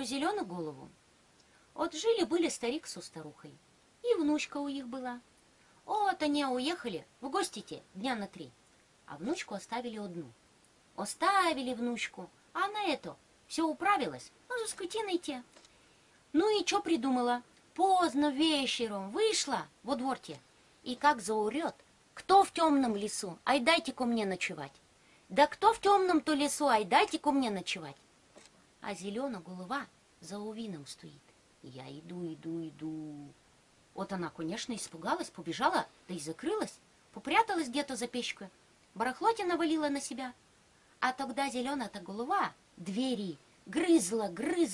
зеленую голову. Вот жили-были старик со старухой, и внучка у них была. Вот они уехали в гости-те дня на 3, а внучку оставили одну. Оставили внучку, а она это, все управилась, ну за скотиной те. Ну и что придумала? Поздно вечером вышла во дворте, и как заорет: кто в темном лесу, ай дайте ко мне ночевать. Да кто в темном-то лесу, ай дайте ко мне ночевать. А зеленая голова за увином стоит. Я иду. Вот она, конечно, испугалась, побежала, да и закрылась, попряталась где-то за печкой, барахлоте навалила на себя. А тогда зеленая-то голова двери грызла,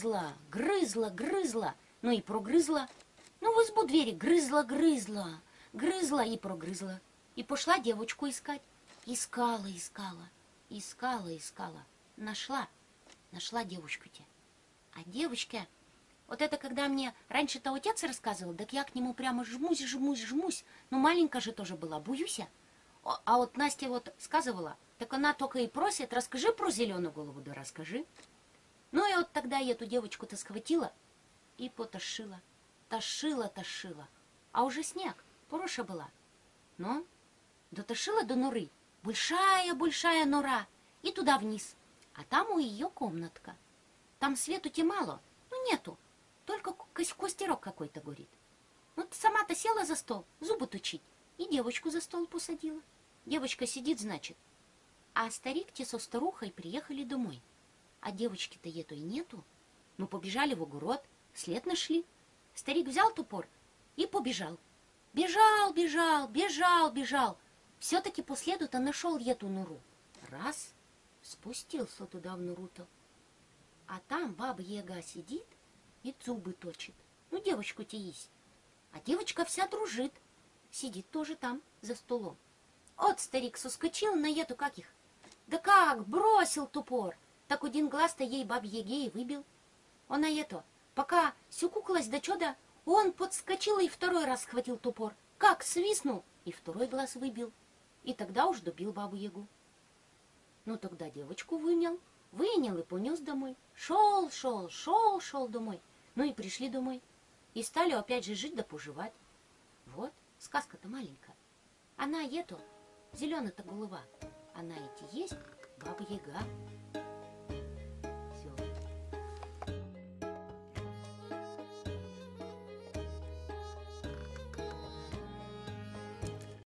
ну и прогрызла. Ну, в избу двери грызла и прогрызла. И пошла девочку искать. Искала. Нашла девочку-те. А девочка, вот это когда мне раньше-то отец рассказывал, так я к нему прямо жмусь. Ну, маленькая же тоже была, боюсь. А вот Настя вот сказывала, так она только и просит: расскажи про зеленую голову, да расскажи. Ну и вот тогда я эту девочку-то схватила и потащила. Тащила. А уже снег, пороша была. Ну, дотащила до норы. Большая нора. И туда вниз. А там у ее комнатка. Там свету-те мало, ну нету. Только костерок какой-то горит. Вот сама-то села за стол, зубы точить. И девочку за стол посадила. Девочка сидит, значит. А старик-те со старухой приехали домой. А девочки-то етой нету. Ну, побежали в огород, след нашли. Старик взял топор и побежал. Бежал. Все-таки по следу-то нашел эту нору. Раз, спустился туда в нору-то. А там баба-яга сидит и зубы точит. Ну, девочку-те есть. А девочка вся дружит. Сидит тоже там, за столом. Вот старик соскочил на эту, как их. Да как, бросил топор. Так один глаз-то ей бабе-яге и выбил. Она это, пока сюкукалась до чуда, он подскочил и второй раз схватил топор. Как свистнул, и второй глаз выбил. И тогда уж добил бабу-ягу. Ну, тогда девочку вынял и понес домой. Шел домой. Ну и пришли домой. И стали опять же жить да поживать. Вот, сказка-то маленькая. Она это, зеленая-то голова. Она эти есть баба-яга.